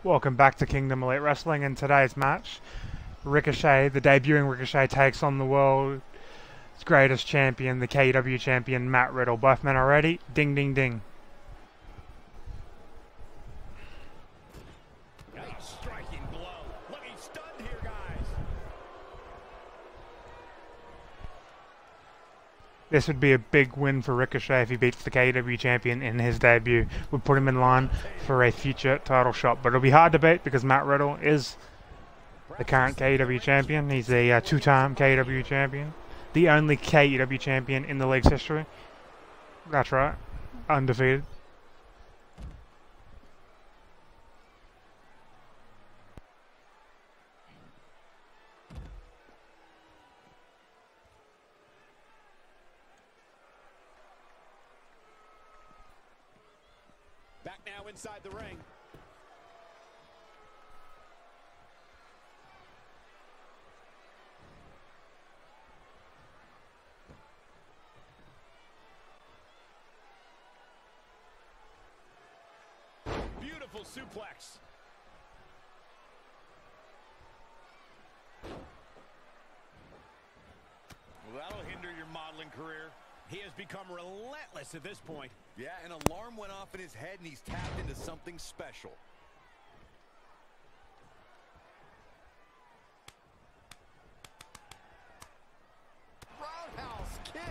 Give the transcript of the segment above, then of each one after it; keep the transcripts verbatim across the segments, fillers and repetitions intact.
Welcome back to Kingdom Elite Wrestling. In today's match, Ricochet, the debuting Ricochet, takes on the world's greatest champion, the K E W champion, Matt Riddle. Both men are ready. Ding, ding, ding. Nice striking blow. Looking stunned here, guys. This would be a big win for Ricochet if he beats the K E W champion in his debut. Would put him in line for a future title shot, but it'll be hard to beat because Matt Riddle is the current K E W champion. He's a uh, two-time K E W champion, the only K E W champion in the league's history. That's right, undefeated. Back now inside the ring. Beautiful suplex. Well, that'll hinder your modeling career. He has become relentless at this point. Yeah, an alarm went off in his head, and he's tapped into something special. Roundhouse kick.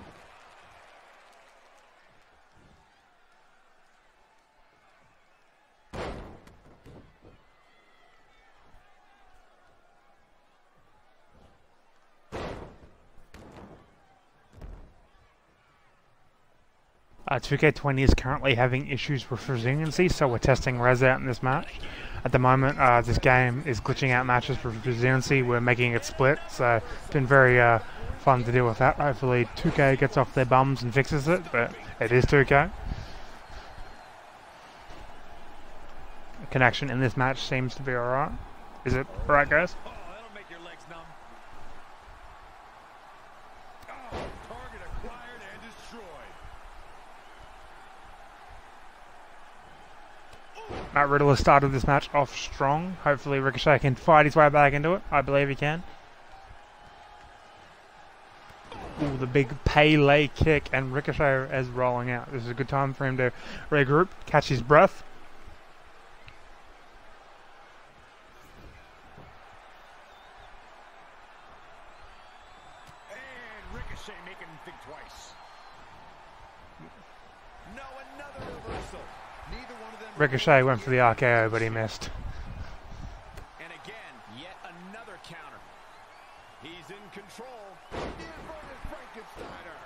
Uh, two K twenty is currently having issues with resiliency, so we're testing res out in this match. At the moment, uh, this game is glitching out matches for resiliency. We're making it split, so it's been very uh, fun to deal with that. Hopefully two K gets off their bums and fixes it, but it is two K. The connection in this match seems to be alright. Is it alright, guys? Oh, that'll make your legs numb. Oh, target acquired and destroyed. Matt Riddle has started this match off strong. Hopefully Ricochet can fight his way back into it. I believe he can. Ooh, the big Pele kick, and Ricochet is rolling out. This is a good time for him to regroup, catch his breath. And Ricochet making him think twice. No, another reversal. Neither one of them. Ricochet went for the R K O, but he missed. And again, yet another counter. He's in control. Inverted Frankensteiner.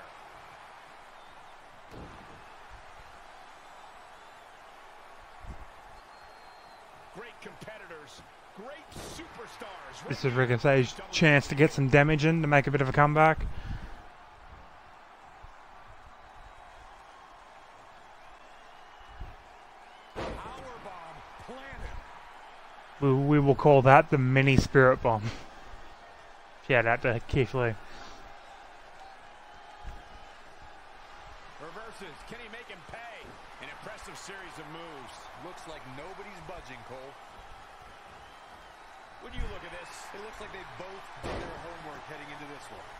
Great competitors. Great superstars. This is Ricochet's chance to get some damage in to make a bit of a comeback. Powerbomb planted. We, we will call that the mini spirit bomb. Shout out to Keith Lee. Reverses. Can he make him pay? An impressive series of moves. Looks like nobody's budging, Cole. When you look at this, It looks like they both did their homework heading into this one.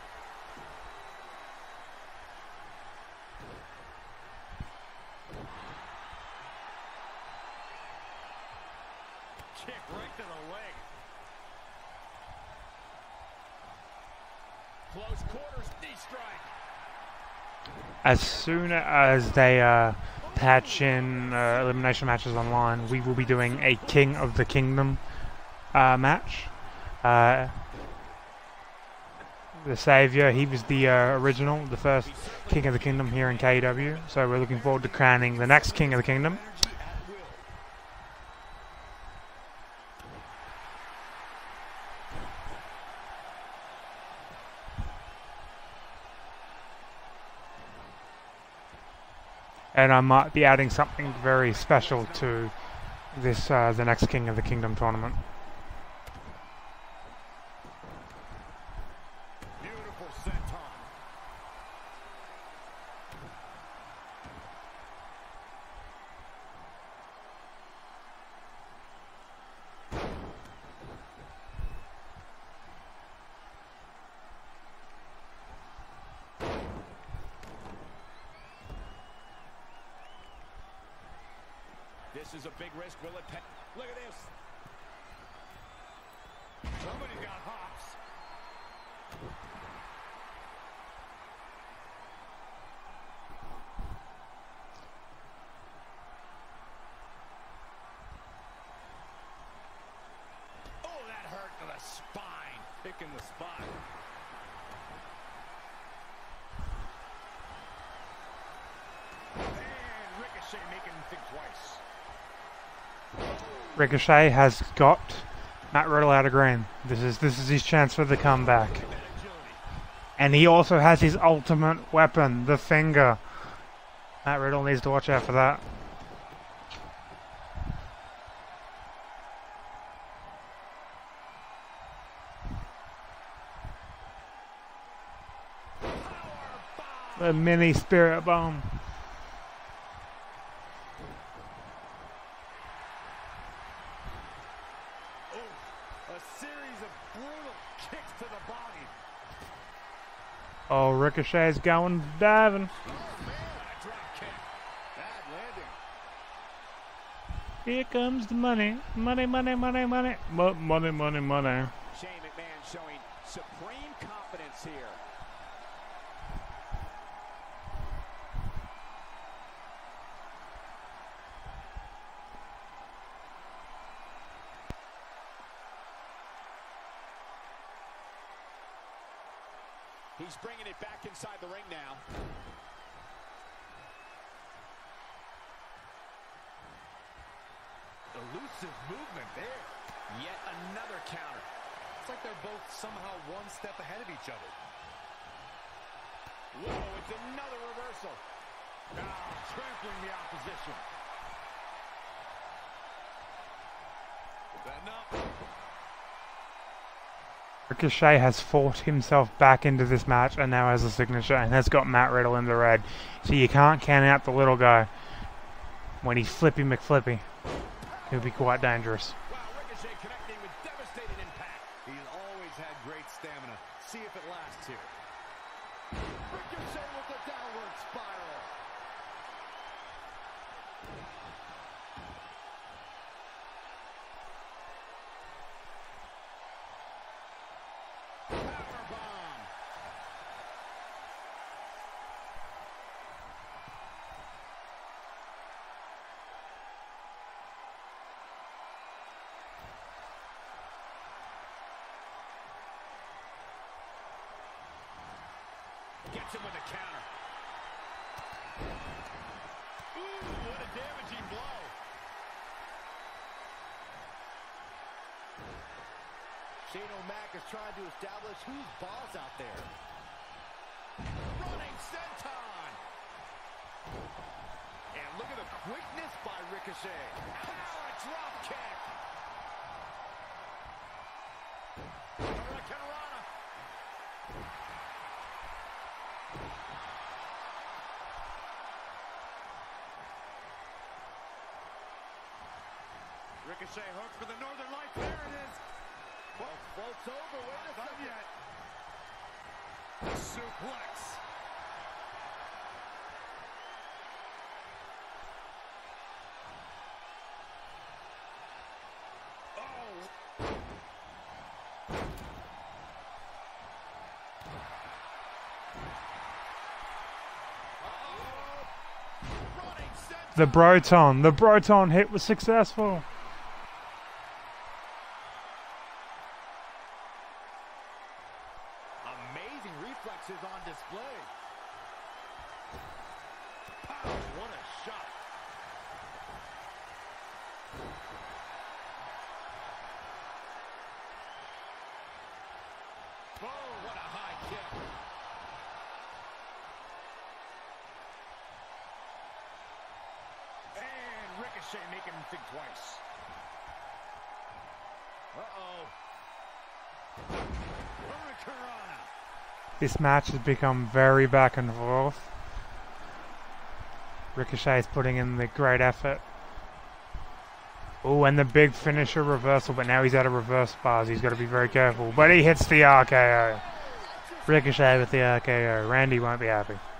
kick right to the leg. Close quarters, knee strike. As soon as they uh, patch in uh, elimination matches online, we will be doing a King of the Kingdom uh, match. Uh, the Savior, he was the uh, original, the first King of the Kingdom here in K E W, so we're looking forward to crowning the next King of the Kingdom. And I might be adding something very special to this, uh, the next King of the Kingdom tournament. Beautiful senton. This is a big risk. Will it pay? Look at this. Somebody got hops. Oh, that hurt to the spine. Picking the spot. And Ricochet making him think twice. Ricochet has got Matt Riddle out of green. This is this is his chance for the comeback. And he also has his ultimate weapon, the finger. Matt Riddle needs to watch out for that. The mini spirit bomb. Oh, Ricochet's going diving. Here comes the money. Money, money, money, money. Mo money, money, money. Shane McMahon showing supreme confidence here. He's bringing it back inside the ring now. Elusive movement there. Yet another counter. It's like they're both somehow one step ahead of each other. Whoa, it's another reversal. Now trampling the opposition. Is that enough? Ricochet has fought himself back into this match and now has a signature and has got Matt Riddle in the red. So you can't count out the little guy when he's Flippy McFlippy. He'll be quite dangerous. Wow, Ricochet connecting with devastating impact. He's always had great stamina. See if it lasts here. Ricochet with the downward spiral. Powerbomb. Gets him with a counter. Ooh, what a damaging blow. Shane O'Mac is trying to establish who's boss out there. Running senton. And look at the quickness by Ricochet. Power drop kick. Hurricanrana. Ricochet hook for the Northern Lights. There it is. Well, floats over. Wait a Not second. yet. The suplex. Oh. Running senton. The Broton. The Broton hit was successful. Amazing reflexes on display. Pow, what a shot. Oh, what a high kick. And Ricochet making him think twice. Uh-oh. Hurricanrana. This match has become very back and forth. Ricochet is putting in the great effort. Oh, and the big finisher reversal, but now he's out of reverse bars. He's got to be very careful. But he hits the R K O. Ricochet with the R K O. Randy won't be happy. Oh,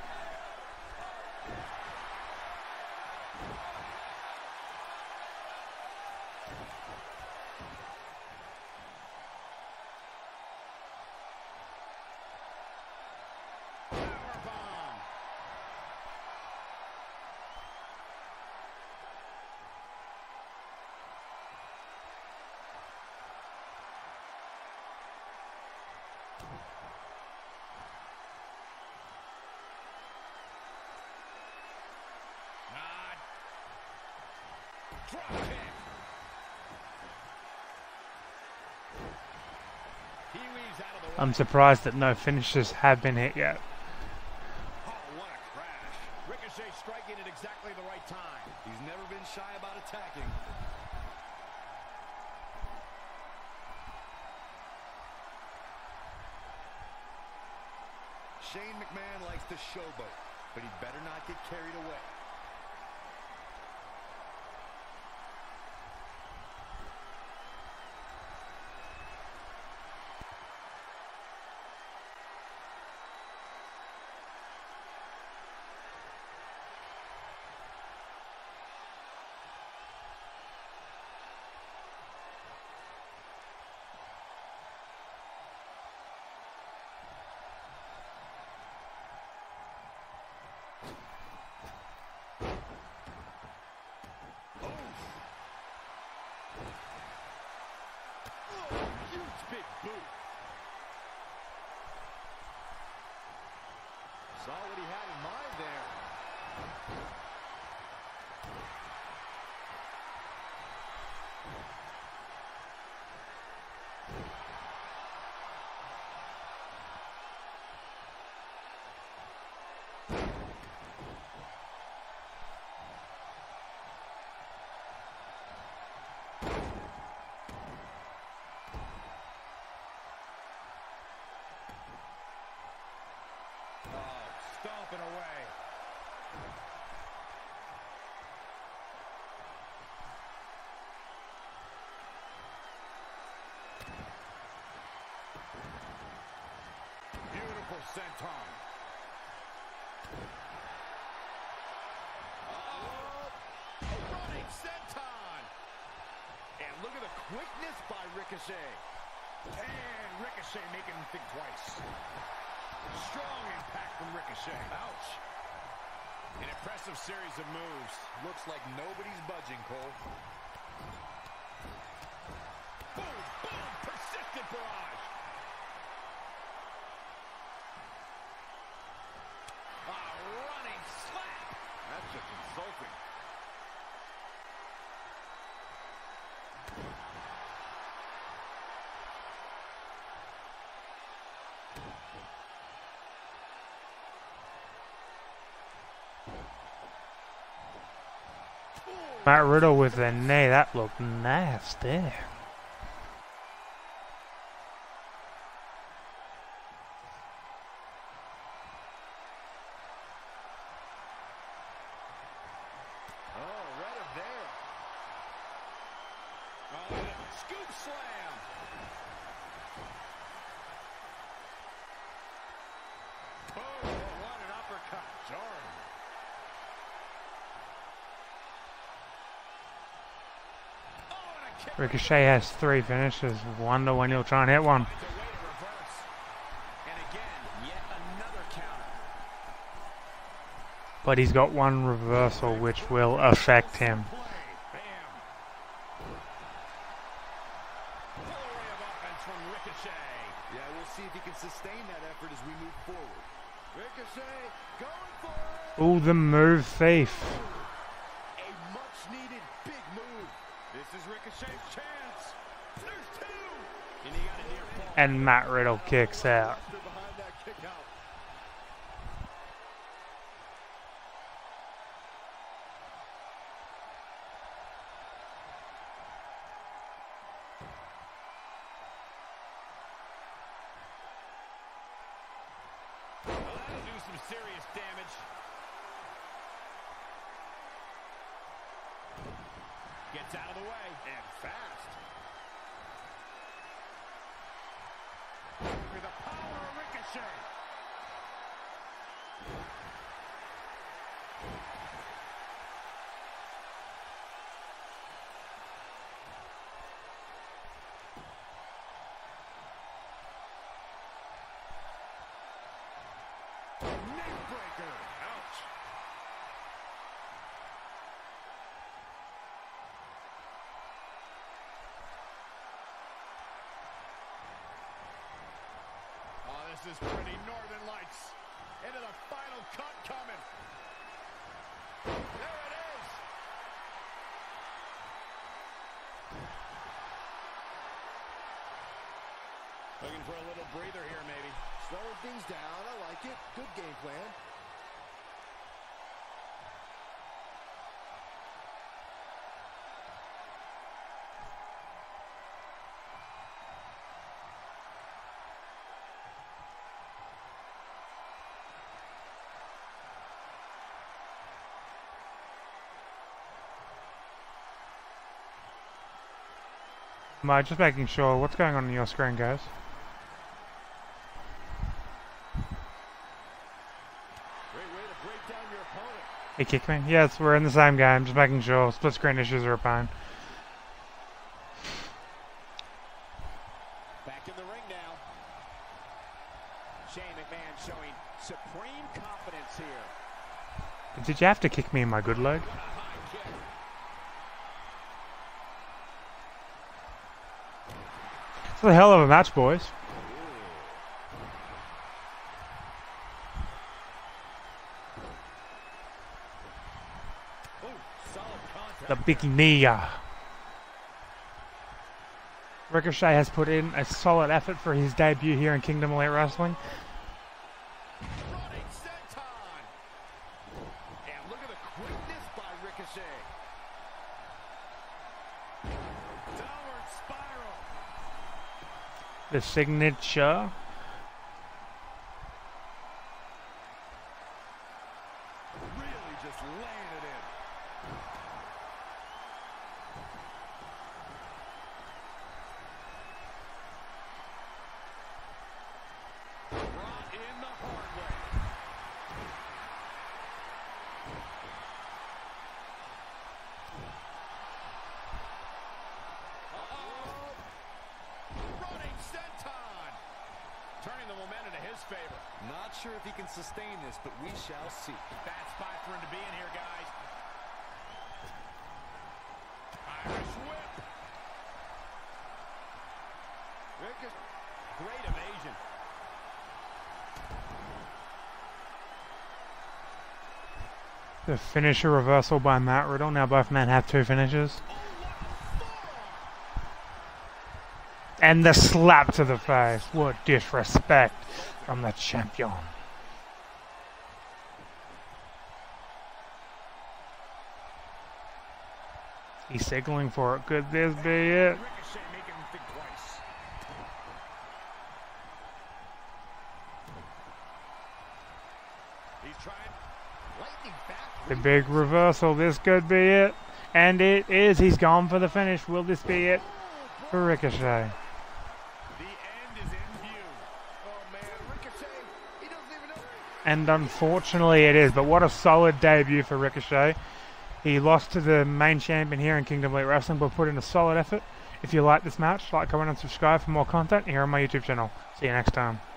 Drop kick. He weaves out of the way. I'm surprised that no finishes have been hit yet. Oh, what a crash. Ricochet striking at exactly the right time. He's never been shy about attacking. Shane McMahon likes to showboat, but he better not get carried away. Big boot. Saw what he had in mind there. Stomping away. Beautiful senton. Oh, a running senton. And look at the quickness by Ricochet. And Ricochet making him think twice. Strong impact from Ricochet. Ouch. An impressive series of moves. Looks like nobody's budging, Cole. Boom, boom, persistent barrage. A running slap. That's just insulting. Matt Riddle with a knee, that looked nasty. Oh, right up there. Oh, scoop slam. Oh, what an uppercut. Jarring. Ricochet has three finishes. Wonder when he'll try and hit one. But he's got one reversal which will affect him. Yeah, we'll see if he can sustain that effort as we move forward. Ricochet going for it. Ooh, the move thief. A much-needed big move. This is Ricochet's chance. There's two. And, he got a near fall. And Matt Riddle kicks out. Behind that kick out. Well, that'll do some serious damage. Gets out of the way. And fast. With the power of Ricochet. Neckbreaker. Ouch. Oh, this is pretty Northern Lights. Into the final cut coming. There it is. Looking for a little breather here, maybe. Slowing things down. I like it. Good game plan. Am just making sure what's going on in your screen, guys? Great way to break down your opponent. He kicked me? Yes, we're in the same game. Just making sure. Split screen issues are a pain. Back in the ring now. Shane McMahon showing supreme confidence here. Did you have to kick me in my good leg? It's a hell of a match, boys. Ooh, solid contact. The big knee. Ricochet has put in a solid effort for his debut here in Kingdom Elite Wrestling. Running senton. And look at the quickness by Ricochet. Downward spiral. The signature. Really just laying it in. Brought in the hard way. Uh-oh. Running senton. Turning the momentum to his favor. Not sure if he can sustain this, but we shall see. Bad spot for him to be in here, guys. Irish whip. Ricochet. Great evasion. The finisher reversal by Matt Riddle. Now both men have two finishes. And the slap to the face. What disrespect from the champion. He's signaling for it. Could this be it? Ricochet making him think twice. He's trying. Lightning back. The big reversal. This could be it. And it is. He's gone for the finish. Will this be it for Ricochet? The end is in view. Oh, man. Ricochet, he doesn't even know. And unfortunately it is. But what a solid debut for Ricochet. He lost to the main champion here in Kingdom Elite Wrestling, but put in a solid effort. If you like this match, like, comment, and subscribe for more content here on my YouTube channel. See you next time.